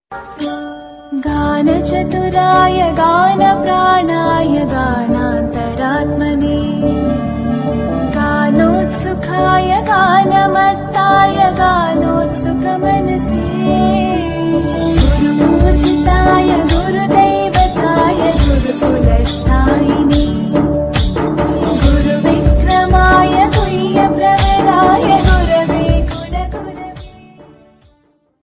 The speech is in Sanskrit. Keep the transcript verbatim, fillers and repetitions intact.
गानचतुराय गानप्राणाय गानान्तरात्मने गानोत्सुकाय गानमत्ताय गानोत्सुकमनसे गुरुपूजिताय गुरुदेवाय